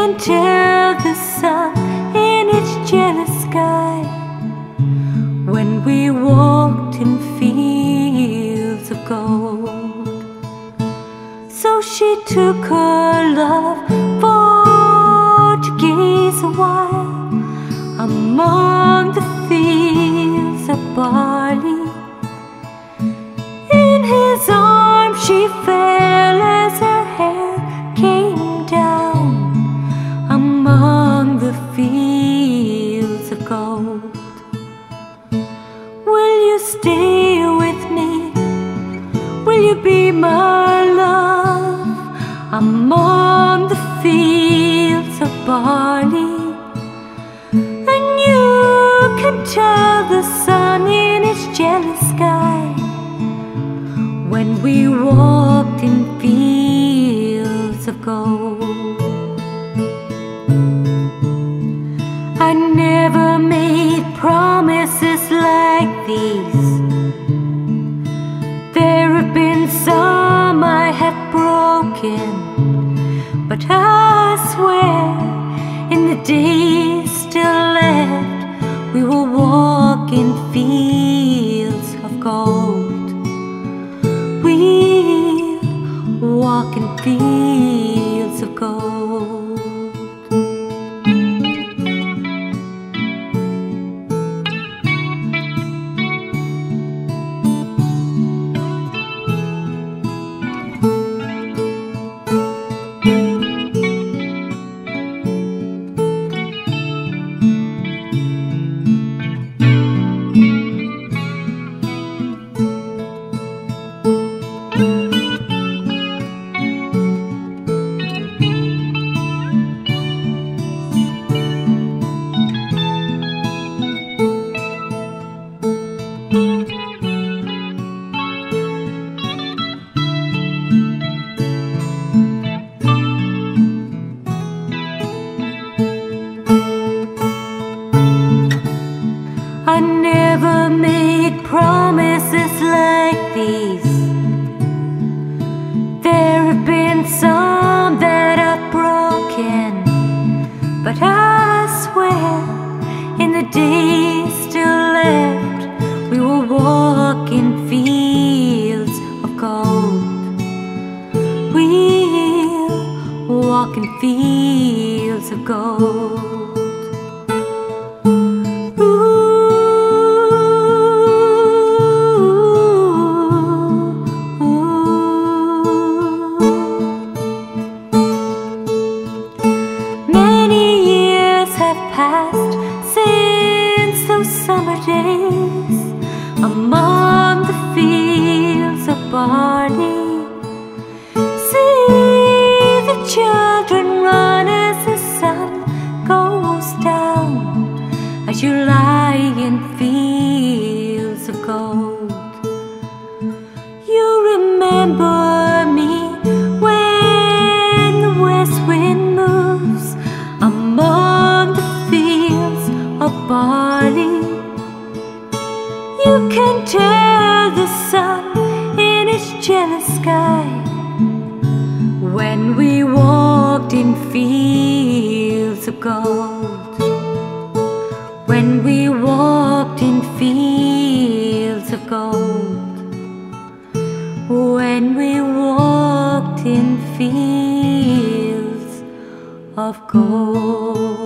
can tell the sun in its jealous sky when we walked in fields of gold. So she took her love for to gaze a while among the fields of barley. In his arms she fell as her hair came down among the fields of gold. Will you stay with me? Will you be my love among the fields of barley? And you can tell the sun in its jealous sky when we walked in fields of gold. I never made promises like these. There have been some I have broken, but I swear in the days still left we will walk in fields of gold. We'll walk in fields of gold. I never made promises like these. There have been some that I've broken, but I swear in the days still left we will walk in fields of gold. We'll walk in fields of gold. Past since those summer days among the fields of barley. See the children run as the sun goes down, as you lie in fields of gold. You remember me when the west wind moves among of barley. You can tell the sun in its jealous sky when we walked in fields of gold. When we walked in fields of gold. When we walked in fields of gold.